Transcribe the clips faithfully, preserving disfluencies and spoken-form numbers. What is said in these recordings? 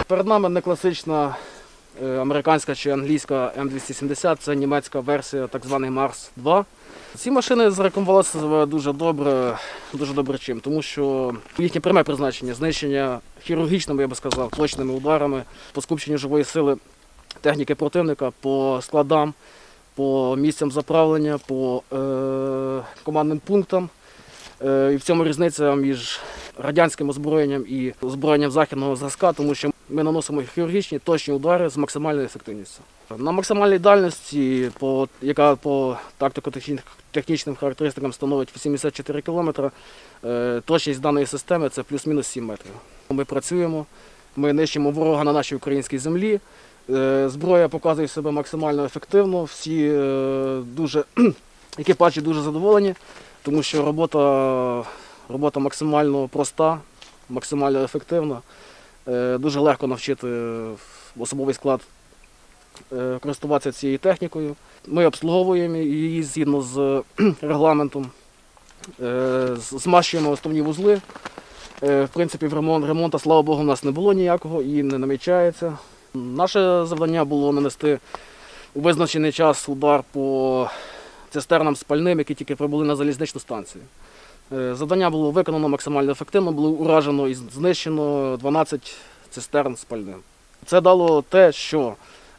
Перед нами не класична американська чи англійська М двісті сімдесят, це німецька версія, так званий Марс два. Ці машини зарекомендували себе дуже добре, дуже добре чим, тому що їхнє пряме призначення – знищення хірургічними, я би сказав, точними ударами по скупченню живої сили техніки противника, по складам, по місцям заправлення, по е, командним пунктам. Е, і в цьому різниця між радянським озброєнням і озброєнням західного зразка, тому що ми наносимо хірургічні точні удари з максимальною ефективністю. На максимальній дальності, по, яка по тактико-технічним характеристикам становить вісімдесят чотири кілометри, е, точність даної системи – це плюс-мінус сім метрів. Ми працюємо, ми нищимо ворога на нашій українській землі, е, зброя показує себе максимально ефективно, всі е, дуже, екіпажі дуже задоволені, тому що робота, робота максимально проста, максимально ефективна. Е, дуже легко навчити особовий склад користуватися цією технікою. Ми обслуговуємо її згідно з регламентом, змащуємо основні вузли. В принципі, ремонту, слава Богу, у нас не було ніякого і не намічається. Наше завдання було нанести у визначений час удар по цистернам спальним, які тільки прибули на залізничну станцію. Завдання було виконано максимально ефективно, було уражено і знищено дванадцять цистерн спальним. Це дало те, що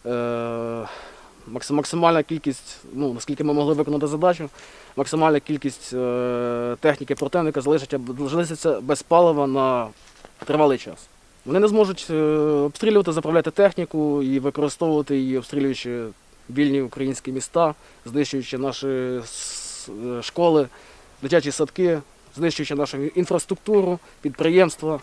максимальна кількість, ну, наскільки ми могли виконати задачу, максимальна кількість техніки противника залишиться без палива на тривалий час. Вони не зможуть обстрілювати, заправляти техніку і використовувати її, обстрілюючи вільні українські міста, знищуючи наші школи, дитячі садки, знищуючи нашу інфраструктуру, підприємства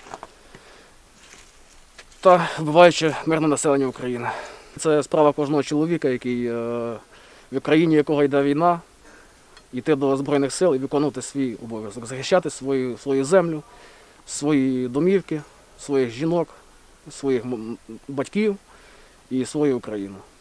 та вбиваючи мирне населення України. Це справа кожного чоловіка, який, в країні якого йде війна, йти до Збройних сил і виконувати свій обов'язок, захищати свою, свою землю, свої домівки, своїх жінок, своїх батьків і свою Україну.